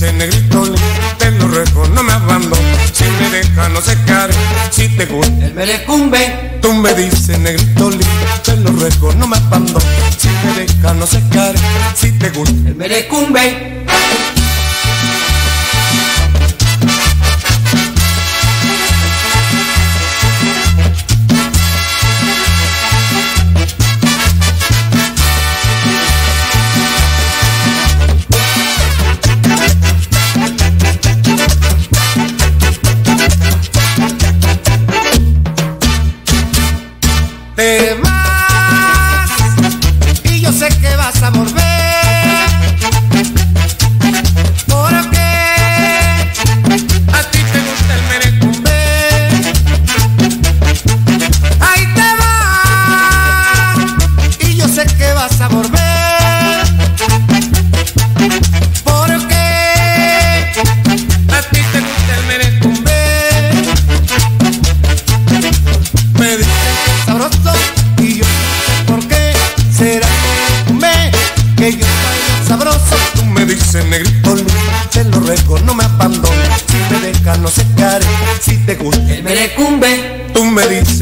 dices negrito, te lo ruego, no me abandones. Si me dejas no se care, si te gusta el merecumbe. Tú me dices negrito, te lo ruego, no me abandones. Si me dejas no se care, si te gusta el merecumbe. Te vas y yo sé que vas a volver, porque a ti te gusta el merecumbe. Ahí te vas y yo sé que vas a volver, porque a ti te gusta el merecumbe. Me dicen que sabroso y yo no sé por qué será que yo bailo sabroso. Tú me dices negrito, te lo ruego, no me abandones. Si me dejas no se care, si te gusta el merecumbe. Tú me dices